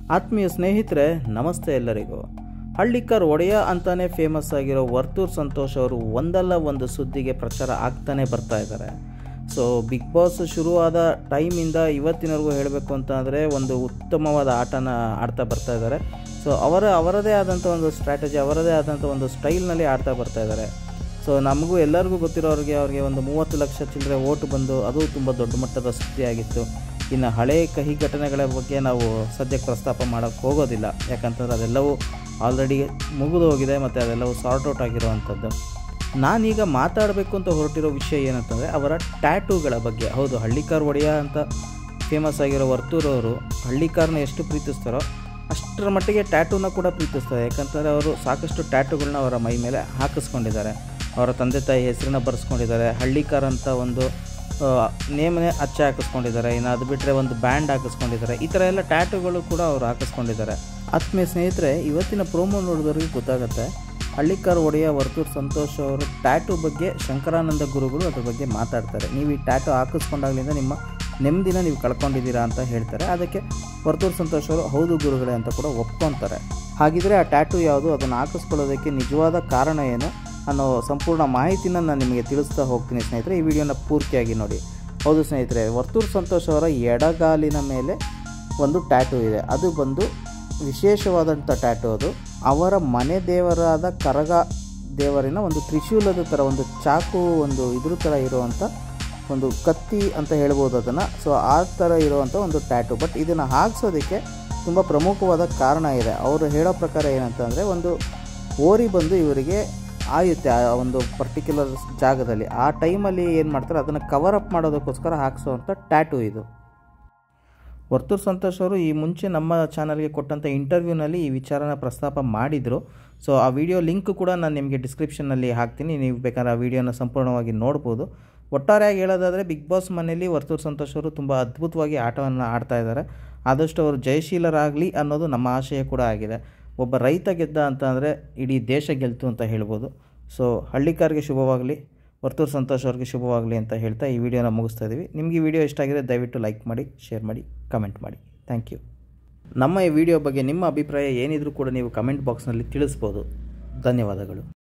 ಆತ್ಮೀಯ ಸ್ನೇಹಿತರೆ, ನಮಸ್ತೆ ಎಲ್ಲರಿಗೂ. ಹಳ್ಳಿಕಾರ್ ಒಡೆಯ ಅಂತಾನೆ ಫೇಮಸ್ ಆಗಿರೋ ವರ್ತೂರ್ ಸಂತೋಷ್ ಅವರು ಒಂದಲ್ಲ ಒಂದು ಸುದ್ದಿಗೆ ಪ್ರಚಾರ ಆಗ್ತಾನೆ ಬರ್ತಾ ಇದ್ದಾರೆ. ಸೊ ಬಿಗ್ ಬಾಸ್ ಶುರುವಾದ ಟೈಮಿಂದ ಇವತ್ತಿನವರೆಗೂ ಹೇಳಬೇಕು ಅಂತ ಅಂದರೆ ಒಂದು ಉತ್ತಮವಾದ ಆಟನ ಆಡ್ತಾ ಬರ್ತಾ ಇದ್ದಾರೆ. ಸೊ ಅವರದೇ ಆದಂಥ ಒಂದು ಸ್ಟ್ರಾಟಜಿ, ಅವರದೇ ಆದಂಥ ಒಂದು ಸ್ಟೈಲ್ನಲ್ಲಿ ಆಡ್ತಾ ಬರ್ತಾ ಇದ್ದಾರೆ. ಸೊ ನಮಗೂ ಎಲ್ಲರಿಗೂ ಗೊತ್ತಿರೋರಿಗೆ ಅವ್ರಿಗೆ ಒಂದು 30 ಲಕ್ಷ ಚಿಲ್ಲರೆ ಓಟು ಬಂದು ಅದು ತುಂಬ ದೊಡ್ಡ ಮಟ್ಟದ ಸುದ್ದಿಯಾಗಿತ್ತು. ಇನ್ನು ಹಳೆಯ ಕಹಿ ಘಟನೆಗಳ ಬಗ್ಗೆ ನಾವು ಸದ್ಯಕ್ಕೆ ಪ್ರಸ್ತಾಪ ಮಾಡೋಕ್ಕೆ ಹೋಗೋದಿಲ್ಲ, ಯಾಕಂತಂದರೆ ಅದೆಲ್ಲವೂ ಆಲ್ರೆಡಿ ಮುಗಿದು ಹೋಗಿದೆ ಮತ್ತು ಅದೆಲ್ಲವೂ ಸಾರ್ಟ್ ಔಟ್ ಆಗಿರುವಂಥದ್ದು. ನಾನೀಗ ಮಾತಾಡಬೇಕು ಅಂತ ಹೊರಟಿರೋ ವಿಷಯ ಏನಂತಂದರೆ ಅವರ ಟ್ಯಾಟೂಗಳ ಬಗ್ಗೆ. ಹೌದು, ಹಳ್ಳಿಕಾರ್ ಒಡೆಯ ಅಂತ ಫೇಮಸ್ ಆಗಿರೋ ವರ್ತೂರವರು ಹಳ್ಳಿಕಾರನ್ನ ಎಷ್ಟು ಪ್ರೀತಿಸ್ತಾರೋ ಅಷ್ಟರ ಮಟ್ಟಿಗೆ ಟ್ಯಾಟೂನ ಕೂಡ ಪ್ರೀತಿಸ್ತಾರೆ. ಯಾಕಂತಂದರೆ ಅವರು ಸಾಕಷ್ಟು ಟ್ಯಾಟೂಗಳನ್ನ ಅವರ ಮೈ ಮೇಲೆ ಹಾಕಿಸ್ಕೊಂಡಿದ್ದಾರೆ. ಅವರ ತಂದೆ ತಾಯಿ ಹೆಸರನ್ನ ಬರೆಸ್ಕೊಂಡಿದ್ದಾರೆ. ಹಳ್ಳಿಕಾರ್ ಅಂತ ಒಂದು ನೇಮನೇ ಅಚ್ಚೆ ಹಾಕಿಸ್ಕೊಂಡಿದ್ದಾರೆ. ಇನ್ನು ಅದು ಬಿಟ್ಟರೆ ಒಂದು ಬ್ಯಾಂಡ್ ಹಾಕಿಸ್ಕೊಂಡಿದ್ದಾರೆ. ಈ ಥರ ಎಲ್ಲ ಟ್ಯಾಟೂಗಳು ಕೂಡ ಅವರು ಹಾಕಿಸ್ಕೊಂಡಿದ್ದಾರೆ. ಆತ್ಮೀಯ ಸ್ನೇಹಿತರೆ, ಇವತ್ತಿನ ಪ್ರೋಮೋ ನೋಡಿದವ್ರಿಗೆ ಗೊತ್ತಾಗುತ್ತೆ ಹಳ್ಳಿಕಾರ್ ಒಡೆಯ ವರ್ತೂರ್ ಸಂತೋಷ್ ಅವರು ಟ್ಯಾಟೂ ಬಗ್ಗೆ ಶಂಕರಾನಂದ ಗುರುಗಳು ಅದ್ರ ಬಗ್ಗೆ ಮಾತಾಡ್ತಾರೆ. ನೀವು ಈ ಟ್ಯಾಟೂ ಹಾಕಿಸ್ಕೊಂಡಾಗಲಿಂದ ನಿಮ್ಮ ನೆಮ್ಮದಿನ ನೀವು ಕಳ್ಕೊಂಡಿದ್ದೀರಾ ಅಂತ ಹೇಳ್ತಾರೆ. ಅದಕ್ಕೆ ವರ್ತೂರ್ ಸಂತೋಷ್ ಅವರು ಹೌದು ಗುರುಗಳೇ ಅಂತ ಕೂಡ ಒಪ್ಕೊತಾರೆ. ಹಾಗಿದ್ರೆ ಆ ಟ್ಯಾಟೂ ಯಾವುದು, ಅದನ್ನು ಹಾಕಿಸ್ಕೊಳ್ಳೋದಕ್ಕೆ ನಿಜವಾದ ಕಾರಣ ಏನು ಅನ್ನೋ ಸಂಪೂರ್ಣ ಮಾಹಿತಿನ ನಾನು ನಿಮಗೆ ತಿಳಿಸ್ತಾ ಹೋಗ್ತೀನಿ ಸ್ನೇಹಿತರೆ. ಈ ವಿಡಿಯೋನ ಪೂರ್ತಿಯಾಗಿ ನೋಡಿ. ಹೌದು ಸ್ನೇಹಿತರೆ, ವರ್ತೂರ್ ಸಂತೋಷ್ ಅವರ ಎಡಗಾಲಿನ ಮೇಲೆ ಒಂದು ಟ್ಯಾಟೂ ಇದೆ. ಅದು ಬಂದು ವಿಶೇಷವಾದಂಥ ಟ್ಯಾಟೂ. ಅದು ಅವರ ಮನೆ ದೇವರಾದ ಕರಗ ದೇವರಿನ ಒಂದು ತ್ರಿಶೂಲದ ಥರ, ಒಂದು ಚಾಕು, ಒಂದು ಇದ್ರ ಥರ ಇರುವಂಥ ಒಂದು ಕತ್ತಿ ಅಂತ ಹೇಳ್ಬೋದು ಅದನ್ನು. ಸೊ ಆ ಥರ ಇರುವಂಥ ಒಂದು ಟ್ಯಾಟೂ. ಬಟ್ ಇದನ್ನು ಹಾಕ್ಸೋದಕ್ಕೆ ತುಂಬ ಪ್ರಮುಖವಾದ ಕಾರಣ ಇದೆ. ಅವರು ಹೇಳೋ ಪ್ರಕಾರ ಏನಂತಂದರೆ, ಒಂದು ಓರಿ ಬಂದು ಇವರಿಗೆ ಆಯುತ್ತೆ ಆ ಒಂದು ಪರ್ಟಿಕ್ಯುಲರ್ ಜಾಗದಲ್ಲಿ. ಆ ಟೈಮಲ್ಲಿ ಏನು ಮಾಡ್ತಾರೆ, ಅದನ್ನು ಕವರ್ ಅಪ್ ಮಾಡೋದಕ್ಕೋಸ್ಕರ ಹಾಕ್ಸೋವಂಥ ಟ್ಯಾಟೂ ಇದು. ವರ್ತೂರ್ ಸಂತೋಷ್ ಅವರು ಈ ಮುಂಚೆ ನಮ್ಮ ಚಾನಲ್ಗೆ ಕೊಟ್ಟಂಥ ಇಂಟರ್ವ್ಯೂನಲ್ಲಿ ಈ ವಿಚಾರನ ಪ್ರಸ್ತಾಪ ಮಾಡಿದರು. ಸೊ ಆ ವಿಡಿಯೋ ಲಿಂಕ್ ಕೂಡ ನಾನು ನಿಮಗೆ ಡಿಸ್ಕ್ರಿಪ್ಷನ್ನಲ್ಲಿ ಹಾಕ್ತೀನಿ, ನೀವು ಬೇಕಾದ್ರೆ ಆ ವಿಡಿಯೋನ ಸಂಪೂರ್ಣವಾಗಿ ನೋಡ್ಬೋದು. ಒಟ್ಟಾರೆಯಾಗಿ ಹೇಳೋದಾದರೆ ಬಿಗ್ ಬಾಸ್ ಮನೆಯಲ್ಲಿ ವರ್ತೂರ್ ಸಂತೋಷ್ ಅವರು ತುಂಬ ಅದ್ಭುತವಾಗಿ ಆಟವನ್ನು ಆಡ್ತಾ ಇದ್ದಾರೆ. ಆದಷ್ಟು ಅವರು ಜಯಶೀಲರಾಗಲಿ ಅನ್ನೋದು ನಮ್ಮ ಆಶಯ ಕೂಡ ಆಗಿದೆ. ಒಬ್ಬ ರೈತ ಗೆದ್ದ ಅಂತ ಅಂದರೆ ಇಡೀ ದೇಶ ಗೆಲ್ತು ಅಂತ ಹೇಳ್ಬೋದು. ಸೊ ಹಳ್ಳಿಕಾರ್ಗೆ ಶುಭವಾಗಲಿ, ವರ್ತೂರ್ ಸಂತೋಷ್ ಅವ್ರಿಗೆ ಶುಭವಾಗಲಿ ಅಂತ ಹೇಳ್ತಾ ಈ ವಿಡಿಯೋನ ಮುಗಿಸ್ತಾ ಇದ್ದೀವಿ. ನಿಮಗೆ ಈ ವಿಡಿಯೋ ಇಷ್ಟ ಆಗಿದೆ ದಯವಿಟ್ಟು ಲೈಕ್ ಮಾಡಿ, ಶೇರ್ ಮಾಡಿ, ಕಮೆಂಟ್ ಮಾಡಿ. Thank you. ನಮ್ಮ ಈ ವಿಡಿಯೋ ಬಗ್ಗೆ ನಿಮ್ಮ ಅಭಿಪ್ರಾಯ ಏನಿದ್ರೂ ಕೂಡ ನೀವು ಕಮೆಂಟ್ ಬಾಕ್ಸ್ನಲ್ಲಿ ತಿಳಿಸ್ಬೋದು. ಧನ್ಯವಾದಗಳು.